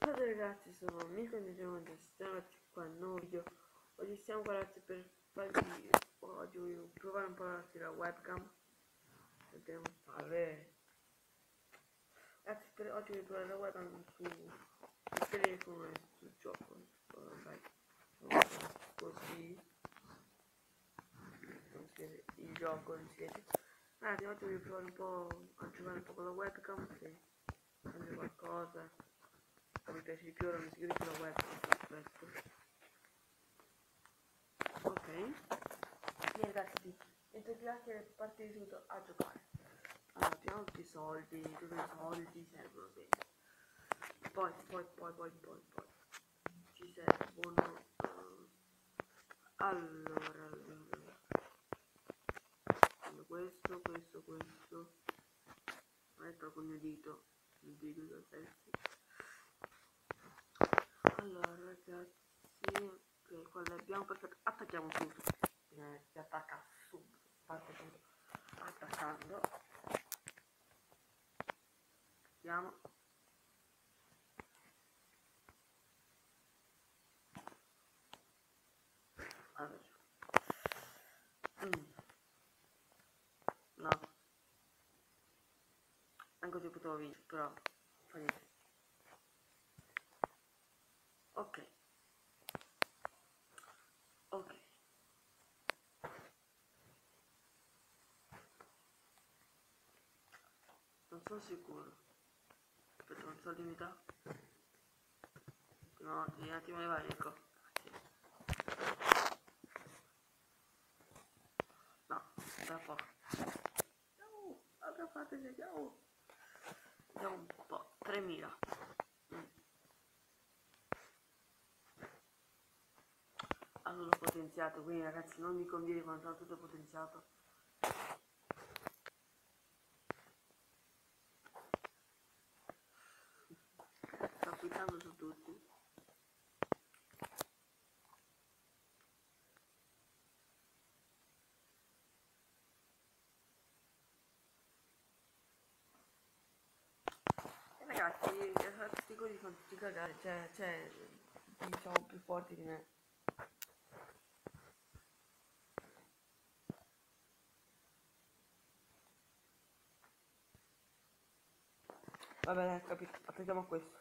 Ciao ragazzi, sono Mirko e siamo qua in un nuovo video. Oggi siamo qua ragazzi per farvi oggi provare un po' la webcam. Vediamo fare. Ragazzi, per oggi voglio provare la webcam sul telefono e sul gioco. Vai. Così. Non si vede il gioco, non si vede. Ragazzi, oggi voglio provare un po' a giocare un po' con la webcam, se cambia qualcosa. Mi piace di più, ora mi scrivi sulla webcam, perfetto. Ok. E ragazzi, mentre che partire subito a giocare. Allora, abbiamo tutti i soldi, tutti i soldi servono bene. Poi. Ci servono. Allora. Questo. Metto con il dito da testa. Allora ragazzi, ok, qua l'abbiamo, perfetto, attacchiamo subito, si attacca subito, parte subito, attaccando, attacchiamo, allora, no, anche se potevo vincere, però, fa niente, ok, non sono sicuro, aspetta, non so limitare, no, un attimo ne vai, ecco, no, da poco, vediamo un po', 3000, allora potenziato, quindi ragazzi non mi conviene quando sono tutto potenziato. Sto applicando su tutti. E ragazzi, questi così sono tutti cagati, cioè, diciamo più forti di me. Vabbè, dai, capito, applichiamo questo.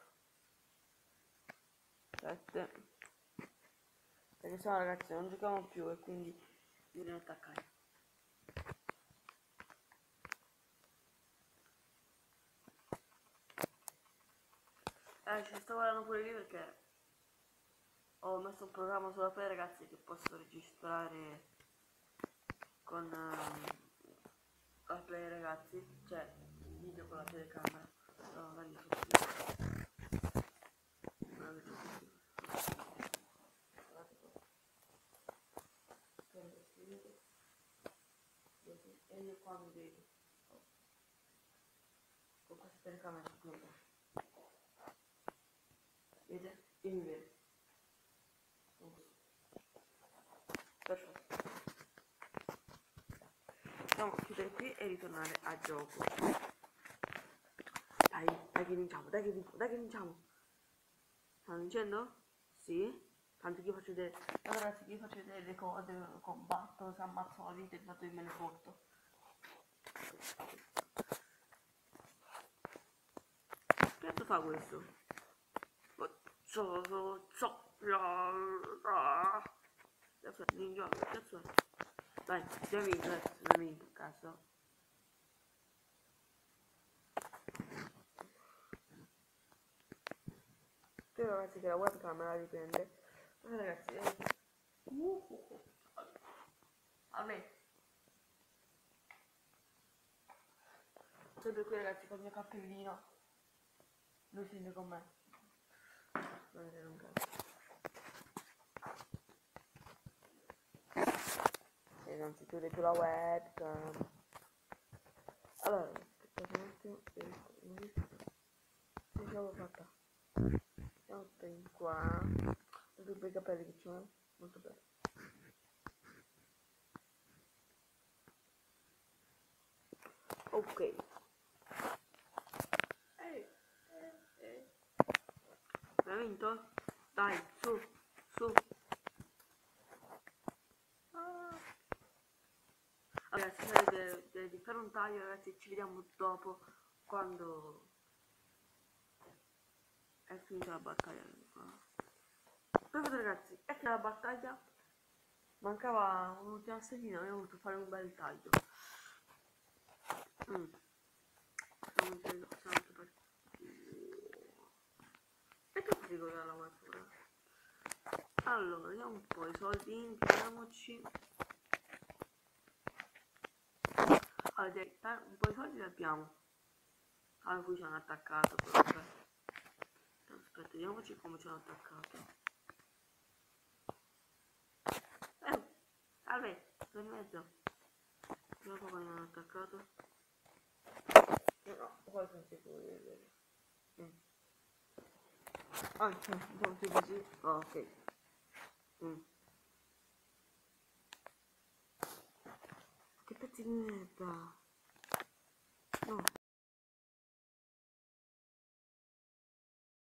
7. Perché sennò ragazzi non giochiamo più e quindi bisogna attaccare. Ci sto guardando pure lì perché ho messo un programma sulla Play ragazzi che posso registrare con la Play ragazzi, cioè video con la telecamera. No, dai, e io qua mi vedo con questa telecamera vedete? Io mi vedo perfetto, possiamo chiudere qui e ritornare a gioco. Dai che vinciamo. Stanno vincendo? Sì. Tanto che io faccio vedere, allora ragazzi, io faccio vedere le cose, combatto, si ammazzano la vita e intanto io me ne porto. Che cazzo fa questo? Cazzo è, ninja, cazzo è? Dai, abbiamo vinto, cazzo. Spero ragazzi che la webcamera riprende. Ragazzi, a me. Sempre qui ragazzi con il mio cappellino. Lui scende con me. Guardate, non cazzo. E non si chiude più la webcam. Allora, aspettate un attimo. Non riesco. Ce l'ho fatta. Siamo in qua. Vedo i capelli che c'ho. Molto bello. Ok. vinto? Dai, su, su. Ah. Ragazzi, devi fare un taglio, ragazzi, ci vediamo dopo, quando è finita la battaglia. Perfetto ragazzi, è finita la battaglia, mancava un'ultima stellina, abbiamo voluto fare un bel taglio. Siamo e che figo dalla matura. Allora, vediamo un po' i soldi, impieghiamoci. Allora, un po' di soldi li abbiamo. Allora, qui ci hanno attaccato, però aspetta, vediamoci come ci hanno attaccato. Salve, sono in mezzo. Dopo come mi hanno attaccato. No, poi sono sicuro di vedere. Siamo più così. Oh, ok. Che pezzi di merda. No.